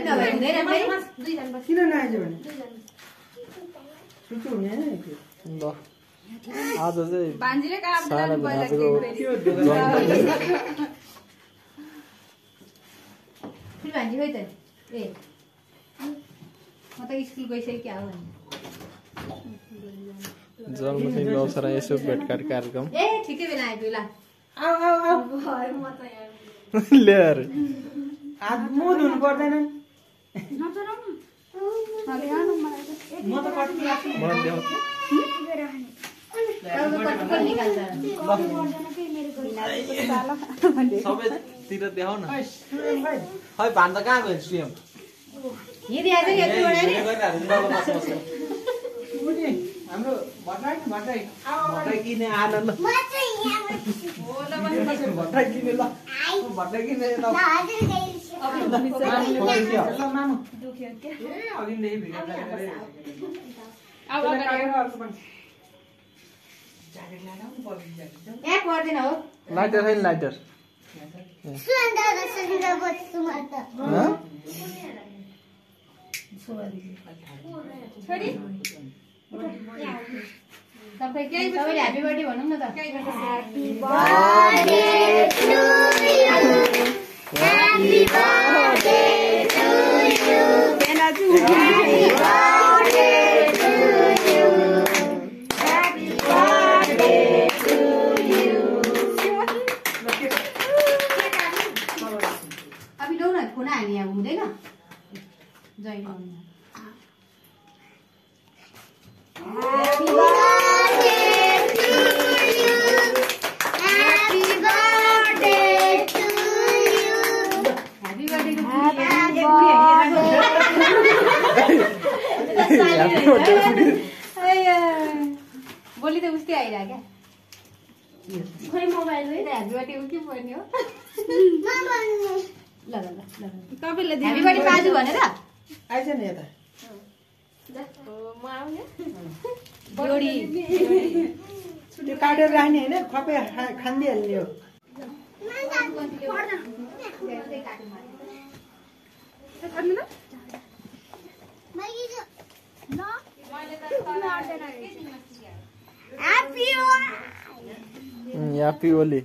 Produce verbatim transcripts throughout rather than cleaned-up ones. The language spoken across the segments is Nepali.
नभए हुँदैन फेरि दुई जना बस किन नआइज भने सुचु हुने हैन ल आज चाहिँ बान्जीले काम सानो पहिला भाइको फुल भान्जी खोइ त ए म त स्कुल गइसकेँ हो भने जन्मदिनको अवसरमा यसो भेटघाट कार्यक्रम ए ठिकै बेला आइपुग्यो ल आउ आउ आउ म त यहाँ ल्याएर हात मुह धुनु पर्दैन नचराउ न म त कति आफ्नो मलाई देऊ सबैतिर देखाउ न खै भान्द कहाँ गयो सिएम हाम्रो भट्टाइ भट्टाइ भट्टाइ किने आल ल भट्टाइ किने ल भट्टाइ किने ल मामु दुख्यो के ए अघिदेखि भिडियो गरे अब ज्याकेट लाउनु पर्छ ज्याकेट एक पर्दैन हो लाइटर है लाइटर सुन्दर सुन्दर बच्चु माता छोरी सबै के सबैले ह्यापी बर्थडे भनौँ न त happy birthday to you happy birthday to you बेनाजु happy birthday to you happy birthday to you अभी लो न खुना हाल्ने यहाँ हुँदैन जय गर्नु Happy birthday to you. Happy birthday to you. Happy birthday to you. Happy birthday. बोली त उस्तै आइरा क्या खोइ मोबाइल हो ह्यापी बर्थडे उ के पर्ने हो मामा ल ल ल ल तपाईले ह्यापी बर्थडे बाजु भनेर आइज नि यता म आउने जोडी त्यो काटेर राख्ने हैन खपे खान्दिहाल्ने हो Happy ह्यापी होली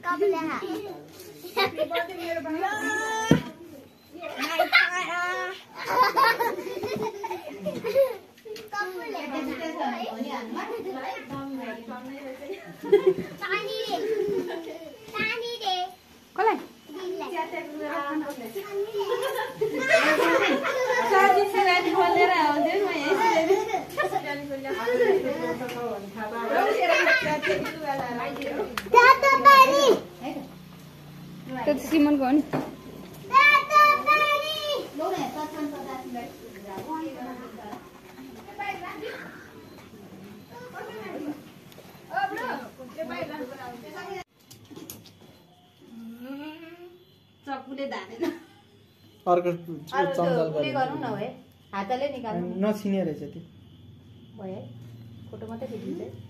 कसलाई त्यो सिमनको हो नि चक्कुले धानेन अर्को चम्चल उले गरौँ न है हातले निकाल्नु नछिने रहेछ त्यो भयो फोटो मात्रै खिचिन्छ